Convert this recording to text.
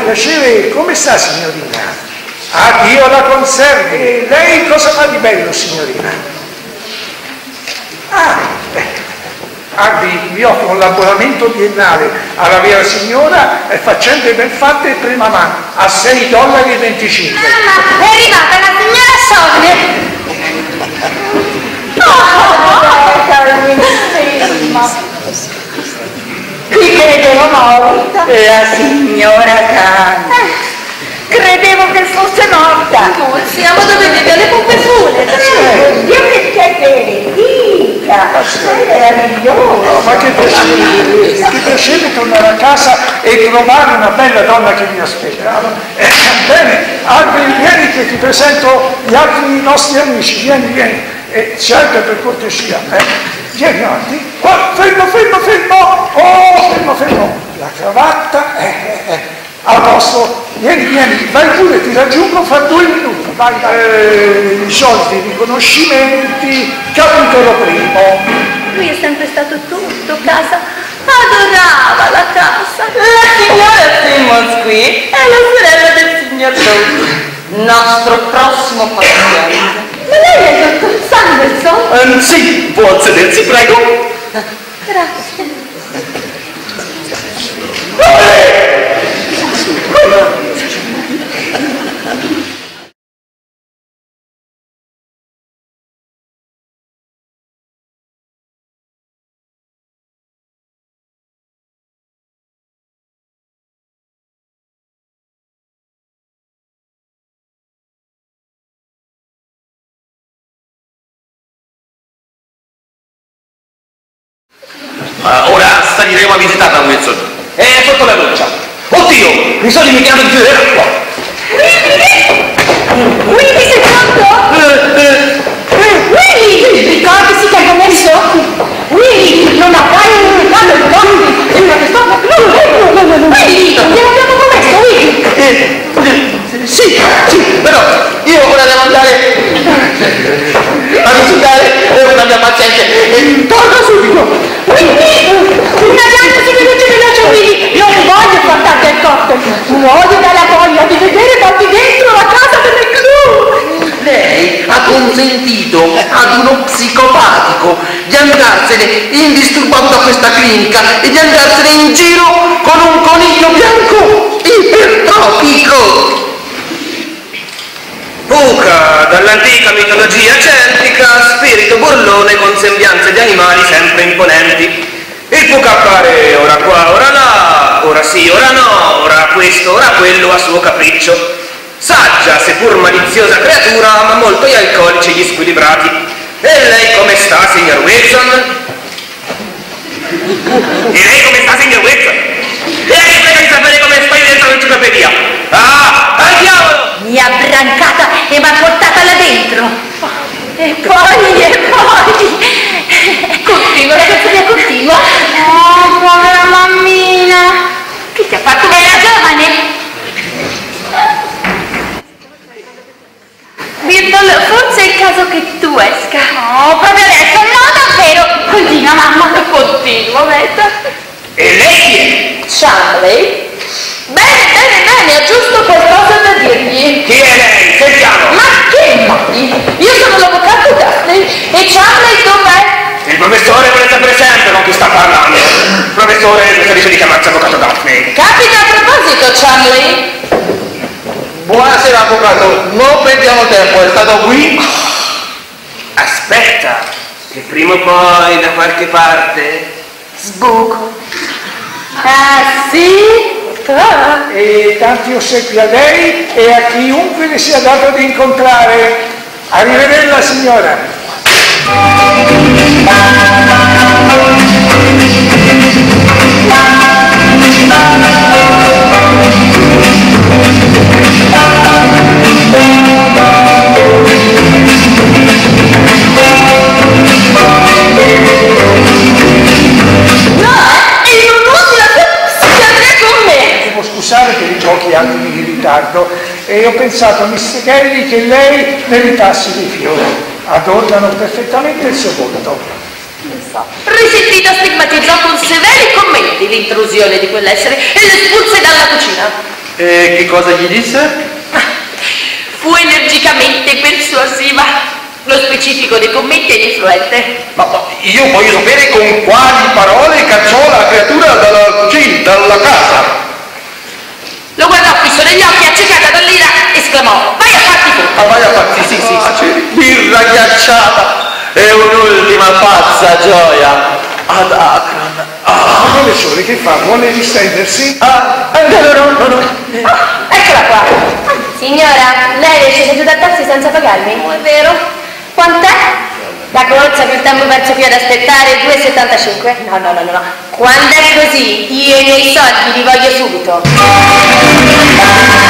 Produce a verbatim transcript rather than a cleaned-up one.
piacere, come sta signorina? Ah, Dio la conservi. E lei cosa fa di bello, signorina? Ah, eh. Ah, vi, vi offro un abbonamento biennale alla Vera Signora e faccende ben fatte prima mano a sei dollari e venticinque. Mamma, è arrivata la signora Sonia. Qui credevo morta. La signora Cani. Credevo che fosse morta. Noi siamo dovuti alle pompe funebri. Dio che piacere, dica. Sei meravigliosa. Oh, ma che piacere, che piacere tornare a casa e trovare una bella donna che mi aspettava. Eh, bene, Albi, vieni che ti presento gli altri nostri amici, vieni, vieni. E cerca per cortesia, eh. Vieni avanti. Oh, fermo, fermo, fermo. Oh, fermo, fermo. La cravatta, eh, eh, eh. A posto, vieni, vieni, vai pure, ti raggiungo fra due minuti, vai, vai. Eh, I soliti riconoscimenti, capitolo primo. Lui è sempre stato tutto, casa, adorava la casa. La signora Simmons qui è la sorella del signor Dawes, nostro prossimo paziente. Ma lei è il dottor Sanderson? Um, sì, può sedersi, prego. Grazie. Uh, ora saliremo a visitare a Wilson. È sotto la doccia. Oddio, mi sono dimenticato di chiudere l'acqua. Willy! Willy, sei pronto? Willy! Ricordati che hai messo? Willy, non avrai un regalo di donne! Sembra che sto... Willy, gliel'abbiamo promesso, Willy! Eh, sì, sì, però io ora devo andare a visitare una mia paziente e torno subito. Willy! Una diagnosi veloce, veloce, Willy! Non voglio portarti al cocktail! Muoio dalla voglia di vedere da qui dentro la casa delle clou! Lei ha consentito ad uno psicopatico di andarsene indisturbato da questa clinica e di andarsene in giro con un coniglio bianco ipertrofico. Puca, dall'antica mitologia celtica, spirito burlone con sembianze di animali sempre imponenti. Il Puca appare ora qua, ora là, ora sì, ora no, ora questo, ora quello a suo capriccio. Saggia, seppur maliziosa creatura, ma molto gli alcolici e gli squilibrati. E lei come sta, signor Wilson? E lei come sta, signor Wilson? E a che frega di sapere come stai dentro l'enciclopedia? Ah, al diavolo! Mi ha brancata e mi ha portata là dentro! E poi, e poi... Continua, ragazza mia, continua! Oh, povera mammina! Che ti ha fatto bene la giovane? Birtol, forse è il caso che tu esca. No, proprio adesso, no davvero. Continua mamma, continua, Meta. E lei chi è? Charlie? Bene, bene, bene, ho giusto qualcosa da dirgli. Chi è lei? Sentiamo. Ma che mai? Io sono l'avvocato Daphne e Charlie dov'è? Il professore vuole sapere sempre con chi sta parlando. Professore, mi dice di chiamarsi avvocato Daphne. Capita a proposito, Charlie. Buonasera avvocato, non perdiamo tempo, è stato qui? Aspetta, che prima o poi da qualche parte sbuco. Ah, sì? Ah. E tanti ossequi a lei e a chiunque le sia dato di incontrare. Arrivederla, signora. Scusare per i pochi anni di ritardo e ho pensato a mister Kelly che lei meritasse dei fiori. Adornano perfettamente il suo volto. Risentito stigmatizzato con severi commenti l'intrusione di quell'essere e le espulse dalla cucina. E che cosa gli disse? Fu energicamente persuasiva. Lo specifico dei commenti è influente. Ma, ma io voglio sapere con quali parole cacciò la creatura dalla cucina, dalla casa. Lo guardò fisso negli occhi, accecata dall'ira, esclamò: vai a farti fuoco! Ma vai a farti, sì, sì, sì. Birra ghiacciata e un'ultima pazza gioia ad Akron. Ah, professore, che fa? Vuole distendersi? Ah, eh, no, no, no, no. Ah, eccola qua! Signora, lei è scesa giù dal taxi senza pagarmi? Non è vero? Quant'è? La corsa più il tempo perso qui ad aspettare due e settantacinque? No, no, no, no, no. Quando è così, io i miei soldi li voglio subito.